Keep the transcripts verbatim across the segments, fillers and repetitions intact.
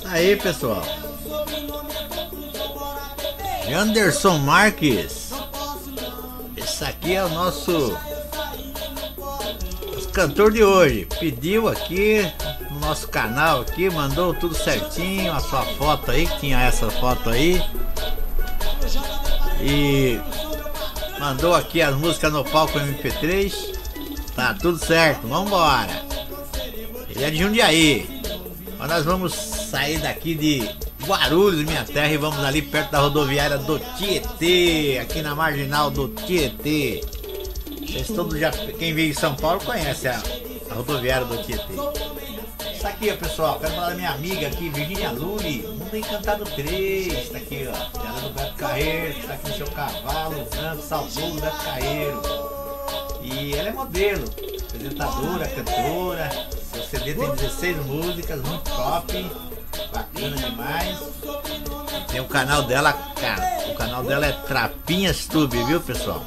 Aí, pessoal, Anderson Marques, esse aqui é o nosso, nosso cantor de hoje. Pediu aqui no nosso canal aqui, mandou tudo certinho, a sua foto aí, que tinha essa foto aí, e mandou aqui as músicas no palco M P três. Tá tudo certo, vamos embora. Ele é de Jundiaí. Mas nós vamos sair daqui de Guarulhos, minha terra, e vamos ali perto da rodoviária do Tietê, aqui na marginal do Tietê. Vocês todos já, quem veio em São Paulo conhece a, a rodoviária do Tietê. Isso aqui, ó, pessoal, quero falar da minha amiga aqui, Virgínia Lully, Mundo Encantado três, tá aqui, ó, ela do Beto Carreiro, tá aqui no seu cavalo branco, saudoso Beto Carreiro. E ela é modelo, apresentadora, cantora. Seu C D tem dezesseis músicas, muito top, bacana demais. Tem o canal dela, cara, o canal dela é Trapinhas Tube, viu, pessoal?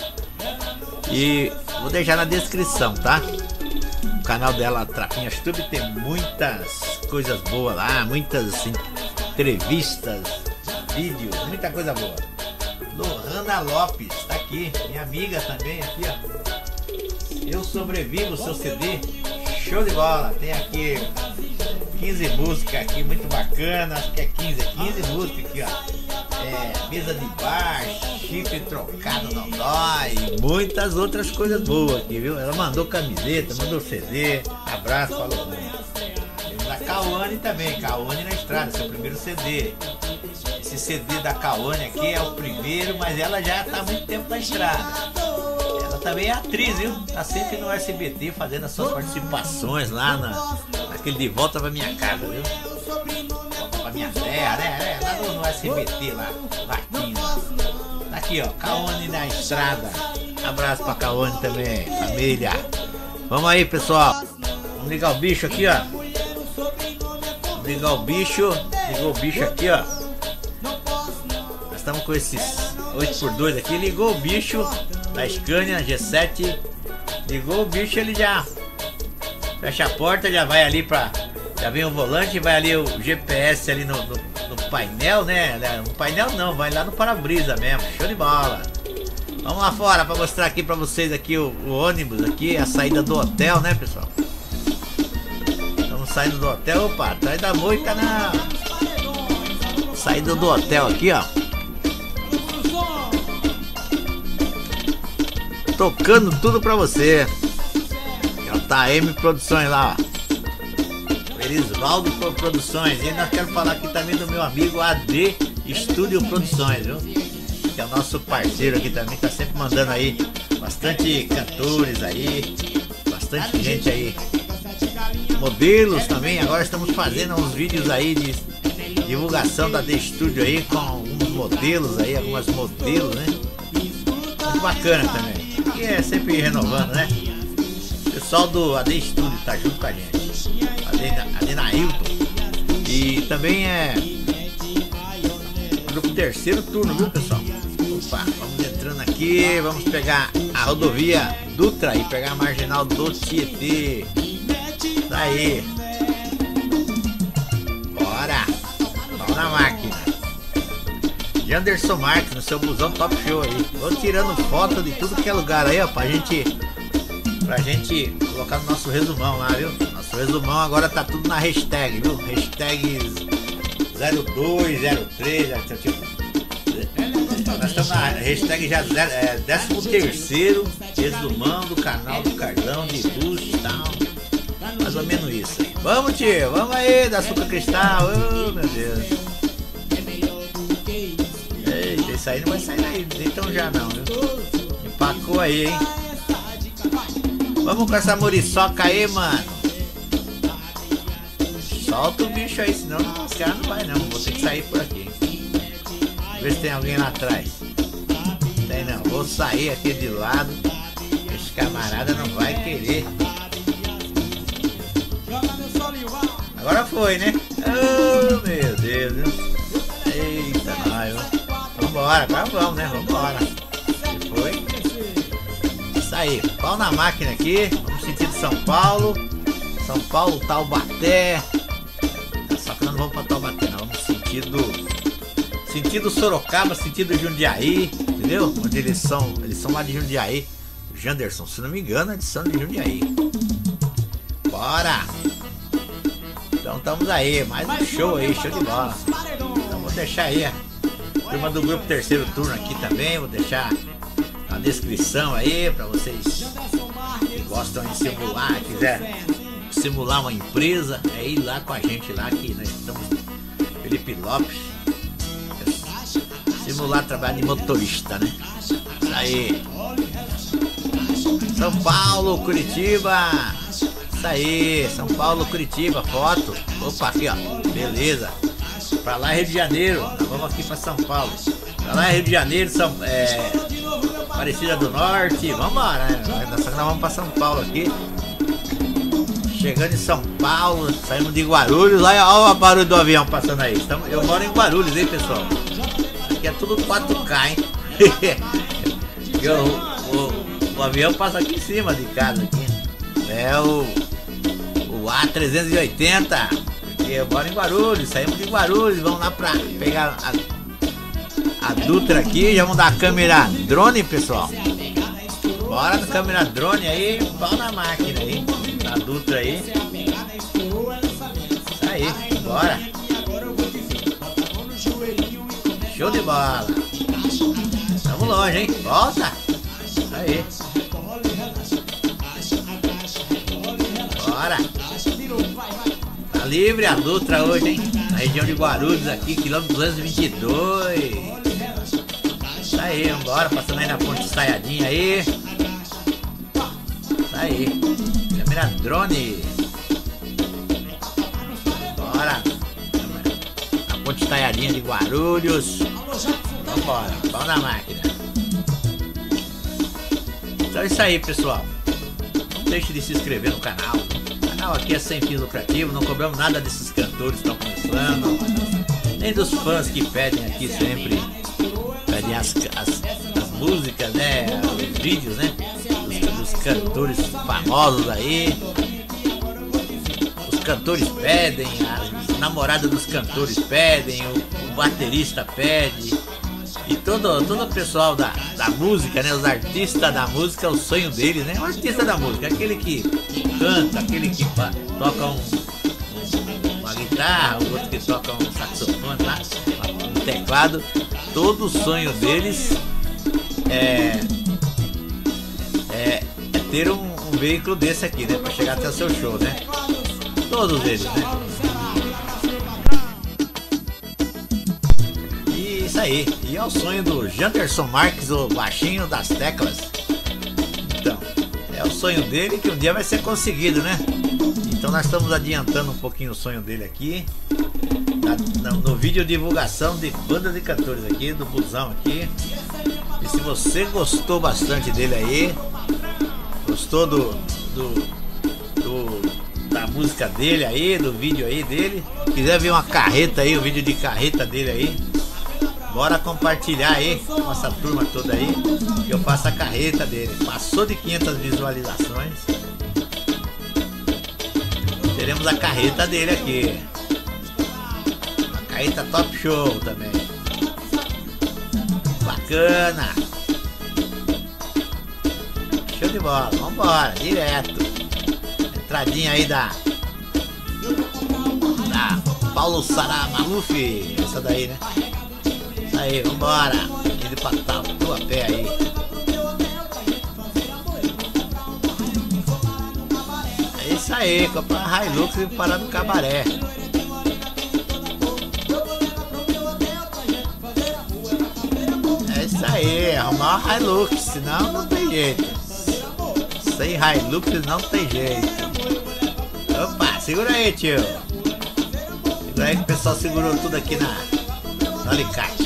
E vou deixar na descrição, tá? O canal dela, Trapinhas Tube, tem muitas coisas boas lá, muitas entrevistas, vídeos, muita coisa boa. Lohana Lopes, tá aqui, minha amiga também, aqui, ó. Eu Sobrevivo, seu C D, show de bola. Tem aqui quinze músicas aqui, muito bacana. Acho que é quinze, é quinze músicas aqui, ó. É, mesa de bar, chifre trocado não dói, e muitas outras coisas boas aqui, viu? Ela mandou camiseta, mandou C D, abraço, falou. Da Cauane também, Cauane na Estrada, seu primeiro C D. Esse C D da Cauane aqui é o primeiro, mas ela já tá há muito tempo na estrada. Também é atriz, viu? Tá sempre no S B T fazendo as suas participações lá na, naquele De Volta Pra Minha Casa, viu? Volta Pra Minha Terra, né? É, lá no, no S B T, lá, Vaquinho. Tá aqui, ó, Cauane na Estrada. Abraço pra Cauane também, família. Vamos aí, pessoal. Vamos ligar o bicho aqui, ó. Vamos ligar o bicho. Ligou o bicho aqui, ó. Nós estamos com esses oito por dois aqui. Ligou o bicho da Scania G sete, ligou o bicho, ele já fecha a porta, já vai ali pra, já vem o volante, vai ali o G P S ali no, no, no painel, né? No painel não, vai lá no para-brisa mesmo, show de bola. Vamos lá fora pra mostrar aqui pra vocês aqui o, o ônibus aqui, a saída do hotel, né, pessoal? Estamos saindo do hotel, opa, atrás da moita na saída do hotel aqui, ó. Tocando tudo pra você. J M Produções lá, ó. Erisvaldo Produções. E nós quero falar aqui também do meu amigo A D Estúdio Produções, viu? Que é o nosso parceiro aqui também, tá sempre mandando aí bastante cantores aí, bastante gente aí. Modelos também. Agora estamos fazendo uns vídeos aí de divulgação da A D Estúdio aí, com alguns modelos aí, algumas modelos, né? Muito bacana também. E é sempre renovando, né? O pessoal do A D Studio tá junto com a gente. Adenailton. E também é grupo terceiro turno, viu, pessoal? Opa, vamos entrando aqui. Vamos pegar a rodovia Dutra e pegar a marginal do Tietê. Daí. Bora. Vamos na máquina. Anderson Marques no seu busão top show aí. Vou tirando foto de tudo que é lugar aí, ó, pra gente, pra gente colocar no nosso resumão lá, viu? Nosso resumão agora tá tudo na hashtag, viu? Hashtag zero dois zero três, tipo, nós estamos na hashtag já é, décimo terceiro resumão do canal do Carlão de Luz e tal. Mais ou menos isso aí. Vamos, tio, vamos aí, da Açúcar Cristal. Oh, meu Deus. Isso aí não vai sair daí, então já não, viu? Empacou aí, hein? Vamos com essa muriçoca aí, mano. Solta o bicho aí, senão os caras não vai não. Vou ter que sair por aqui. Ver se tem alguém lá atrás. Tem não, vou sair aqui de lado. Esse camarada não vai querer. Agora foi, né? Oh, meu Deus, viu? Eita, nós, vambora, agora vamos, né? Vambora. Foi. Isso aí, pau na máquina aqui. Vamos sentido São Paulo. São Paulo, Taubaté. Só que nós não vamos pra Taubaté. sentido sentido Sorocaba, sentido Jundiaí, entendeu? Onde eles são, eles são lá de Jundiaí. O Janderson, se não me engano, eles são de Jundiaí. Bora! Então estamos aí, mais um show aí, show de bola. Então vou deixar aí a turma do grupo Terceiro Turno aqui também, vou deixar na descrição aí pra vocês que gostam de simular, quiser simular uma empresa, é ir lá com a gente lá, que nós estamos Felipe Lopes, simular trabalho de motorista, né? Isso aí. São Paulo, Curitiba. Isso aí, São Paulo, Curitiba, foto. Opa, aqui ó, beleza. Pra lá é Rio de Janeiro, nós vamos aqui pra São Paulo. Pra lá é Rio de Janeiro, São, é, Aparecida do Norte. Vambora, né? Nós vamos pra São Paulo aqui. Chegando em São Paulo, saímos de Guarulhos. Olha, olha o barulho do avião passando aí. Estamos, eu moro em Guarulhos, hein, pessoal? Aqui é tudo quatro K, hein? eu, o, o avião passa aqui em cima de casa aqui. É o, o A trezentos e oitenta. Porque eu moro em Guarulhos, saímos de Guarulhos, vamos lá pra pegar a, a Dutra aqui. Já vamos dar a câmera drone, pessoal. Bora na câmera drone aí, pau na máquina aí. A Dutra aí. Isso aí, bora. Show de bola. Tamo longe, hein? Volta. Isso aí. Bora. Tá livre a Dutra hoje, hein? Na região de Guarulhos aqui, quilômetro duzentos e vinte e dois. Isso aí, vambora. Passando aí na ponte estaiadinha aí. Isso aí. Câmera drone. Bora. A ponte estaiadinha de Guarulhos. Vambora, pau na máquina. Então é isso aí, pessoal. Não deixe de se inscrever no canal. O canal aqui é sem fins lucrativos. Não cobramos nada desses cantores que estão começando, nem dos fãs que pedem aqui sempre. Pedem as, as, as músicas, né? Os vídeos, né? Dos, dos cantores famosos aí. Os cantores pedem, as namoradas dos cantores pedem, o, o baterista pede. E todo, todo o pessoal da, da música, né? Os artistas da música, o sonho deles, né? O artista da música, aquele que canta, aquele que toca um, um, uma guitarra, o outro que toca um saxofone, lá, um teclado. Todo o sonho deles é, é, é ter um, um veículo desse aqui, né? Pra chegar até o seu show, né? Todos eles, né? Isso aí, e é o sonho do Janderson Marques, o baixinho das teclas. Então, é o sonho dele que um dia vai ser conseguido, né? Então nós estamos adiantando um pouquinho o sonho dele aqui na, no, no vídeo divulgação de bandas de cantores aqui, do busão aqui. E se você gostou bastante dele aí, gostou do, do, do da música dele aí, do vídeo aí dele, quiser ver uma carreta aí, o vídeo de carreta dele aí, bora compartilhar aí com essa turma toda aí, que eu faço a carreta dele. Passou de quinhentas visualizações, teremos a carreta dele aqui. Uma carreta top show também. Bacana. Show de bola, vambora, direto. Entradinha aí da Da Paulo Sará Maluf. Essa daí, né? Aí, vambora. Indo pra tua pé aí. É isso aí, comprar a Hilux e parar no cabaré. É isso aí, arrumar uma Hilux, senão não tem jeito. Sem Hilux não tem jeito. Opa, segura aí, tio. Segura aí que o pessoal segurou tudo aqui na, no alicate.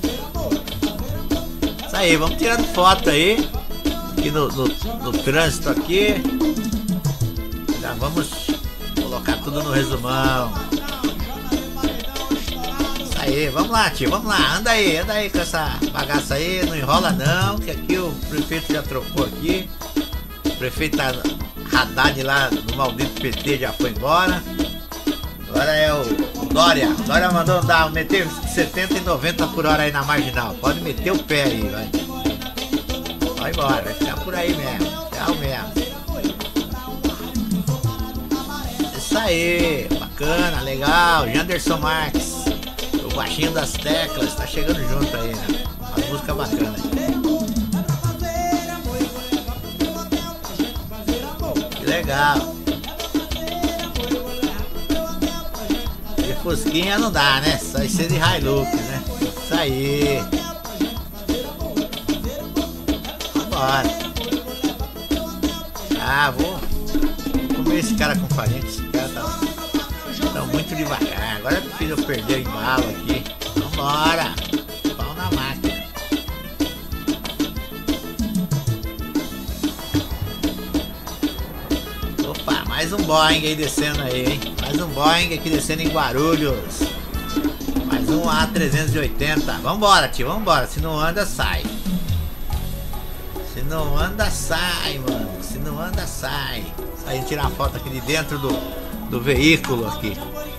Isso aí, vamos tirando foto aí. Aqui no, no, no trânsito aqui. Já vamos colocar tudo no resumão. Isso aí, vamos lá, tio, vamos lá. Anda aí, anda aí com essa bagaça aí. Não enrola não, que aqui o prefeito já trocou aqui. O prefeito Haddad lá no maldito P T já foi embora. Agora é o Dória. Dória mandou dar, meter setenta e noventa por hora aí na marginal. Pode meter o pé aí, vai. Vai embora, vai ficar por aí mesmo. Tchau mesmo. Isso aí, bacana, legal. Janderson Marques, o baixinho das teclas, tá chegando junto aí, né? Uma música bacana. Que legal. De Fusquinha não dá, né? Só ser de Hilux, né? Isso aí. Vambora. Ah, vou comer esse cara com farinha. Esse cara tá, tá muito devagar. Agora é preciso eu perder o embalo aqui. Vambora. Pau na máquina. Opa, mais um Boeing aí descendo aí, hein? Mais um Boeing aqui descendo em Guarulhos. Mais um A trezentos e oitenta. Vambora, tio, vambora. Se não anda, sai. Se não anda, sai, mano. Se não anda, sai. Sai tirar uma foto aqui de dentro do, do veículo aqui.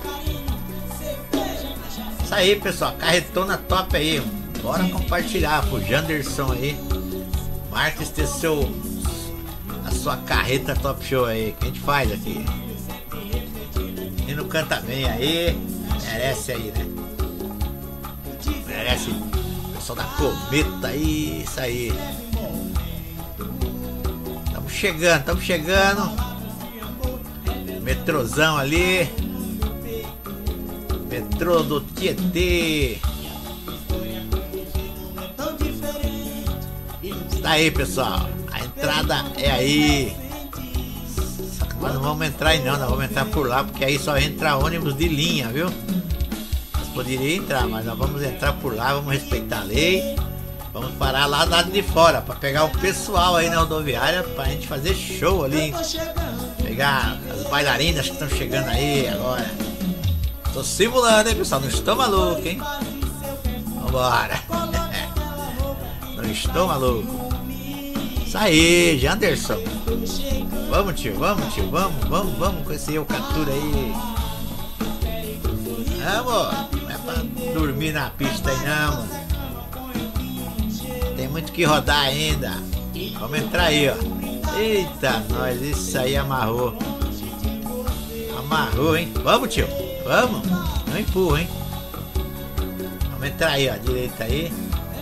Isso aí, pessoal. Carretona top aí. Bora compartilhar pro Janderson aí. Marques ter seu, a sua carreta top show aí. Que a gente faz aqui. E não canta bem aí. Merece aí, né? Merece. O pessoal da Cometa aí. Isso aí. Estamos chegando, estamos chegando. Metrozão ali. Metrô do Tietê. Está aí, pessoal. A entrada é aí. Mas não vamos entrar aí não, nós vamos entrar por lá, porque aí só entra ônibus de linha, viu? Nós poderíamos entrar, mas nós vamos entrar por lá, vamos respeitar a lei. Vamos parar lá do lado de fora, para pegar o pessoal aí na rodoviária, pra gente fazer show ali. Pegar as bailarinas que estão chegando aí agora. Tô simulando, hein, pessoal? Não estou maluco, hein? Vambora. Não estou maluco. Isso aí, Janderson. Vamos, tio, vamos, tio, vamos, vamos, vamos com esse Eucatura aí. Vamos, não é pra dormir na pista aí não, mano. Tem muito que rodar ainda. Vamos entrar aí, ó. Eita, nós, isso aí amarrou. Amarrou, hein? Vamos, tio, vamos. Não empurra, hein? Vamos entrar aí, ó, direita aí.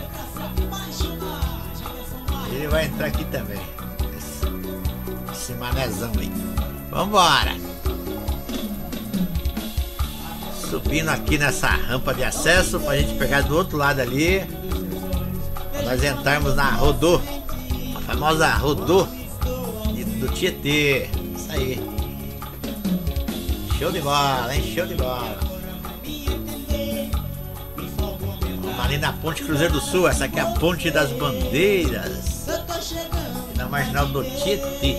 Ele vai entrar aqui também. Esse manezão aí. Vambora. Subindo aqui nessa rampa de acesso pra gente pegar do outro lado ali. Pra nós entrarmos na Rodô. A famosa Rodô do Tietê. Isso aí. Show de bola, hein? Show de bola. Vamos ali na Ponte Cruzeiro do Sul. Essa aqui é a Ponte das Bandeiras. Na marginal do Tietê.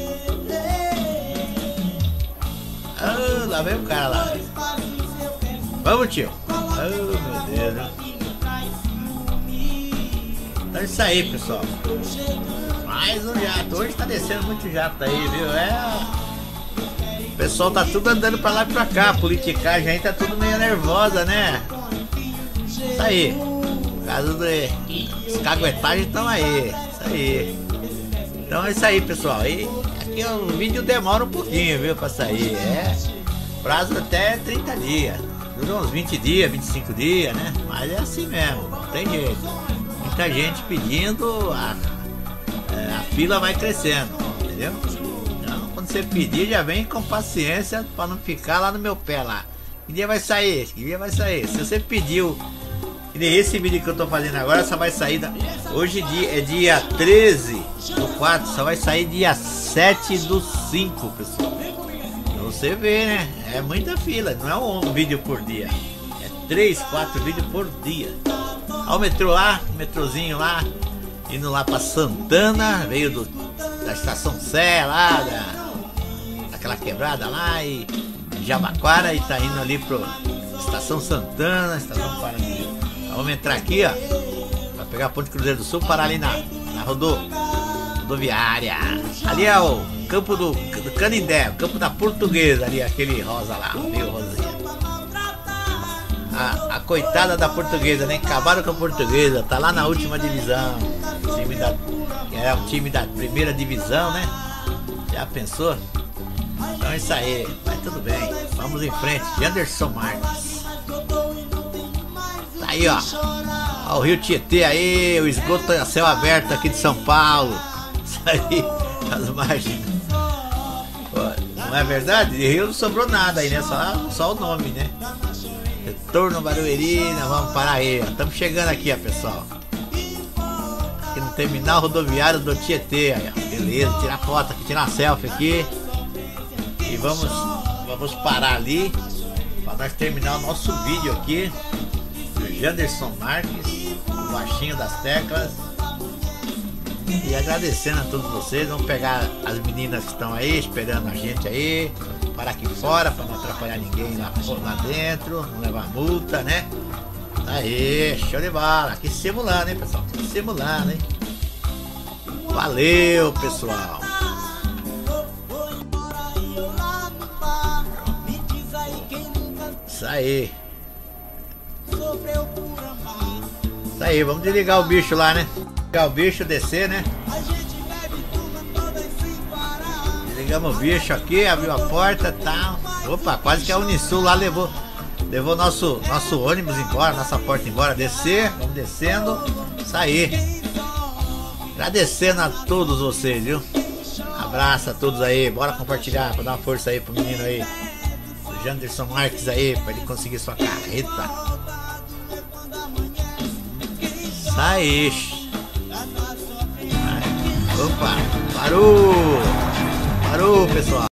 Ah, lá vem o cara lá. Vamos, tio. Oh, meu Deus. Então é isso aí, pessoal. Mais um jato. Hoje tá descendo muito jato aí, viu? É. O pessoal tá tudo andando pra lá e pra cá. A politicagem aí tá tudo meio nervosa, né? Isso aí. Por causa dos caguetagens estão aí. Isso aí. Então é isso aí, pessoal. E aqui o vídeo demora um pouquinho, viu, pra sair. É prazo até trinta dias. Dura uns vinte dias, vinte e cinco dias, né? Mas é assim mesmo, não tem jeito. Muita gente pedindo, a, a fila vai crescendo, entendeu? Então, quando você pedir, já vem com paciência pra não ficar lá no meu pé lá. Que dia vai sair? Que dia vai sair? Se você pediu, e nem esse vídeo que eu tô fazendo agora, só vai sair da, hoje é dia treze do quatro, só vai sair dia sete do cinco, pessoal. Então você vê, né? É muita fila, não é um vídeo por dia. É três, quatro vídeos por dia. Olha o metrô lá, o metrozinho lá, indo lá pra Santana, veio do, da Estação Sé lá, da, daquela quebrada lá, e Jabaquara, e tá indo ali pro Estação Santana, Estação Paraná. Vamos entrar aqui, ó, pra pegar a Ponte Cruzeiro do Sul, parar ali na, na rodô, rodoviária. Ali é o campo do, do Canindé, o campo da Portuguesa ali, aquele rosa lá, meio rosinha. a, a coitada da Portuguesa, né? Acabaram com a Portuguesa, tá lá na última divisão. Time da, é um time da primeira divisão, né? Já pensou? Então é isso aí, mas tudo bem. Vamos em frente. Janderson Marques. Tá aí, ó. Ó o Rio Tietê aí, o esgoto a céu aberto aqui de São Paulo. Isso aí, as margens. Não é verdade? De Rio não sobrou nada aí, né? Só, só o nome, né? Retorno Barueri, nós vamos parar aí. Estamos chegando aqui, ó, pessoal. Aqui no terminal rodoviário do Tietê. Aí, ó. Beleza, tirar foto aqui, tirar selfie aqui. E vamos, vamos parar ali para nós terminar o nosso vídeo aqui. Do Janderson Marques, o baixinho das teclas. E agradecendo a todos vocês. Vamos pegar as meninas que estão aí esperando a gente aí, parar aqui fora para não atrapalhar ninguém lá, lá dentro, não levar multa, né? Aí, show de bola. Aqui simulando, hein, pessoal? Aqui simulando, hein? Valeu, pessoal. Isso aí. Isso aí, vamos desligar o bicho lá, né? Desligar o bicho, descer, né? Desligamos o bicho aqui, abriu a porta e tal. Opa, quase que a Unisul lá levou Levou nosso, nosso ônibus embora, nossa porta embora. Descer, vamos descendo. Sair. Agradecendo a todos vocês, viu? Abraço a todos aí. Bora compartilhar pra dar uma força aí pro menino aí, o Janderson Marques aí, pra ele conseguir sua carreta. Sai. Opa, parou! Parou, pessoal!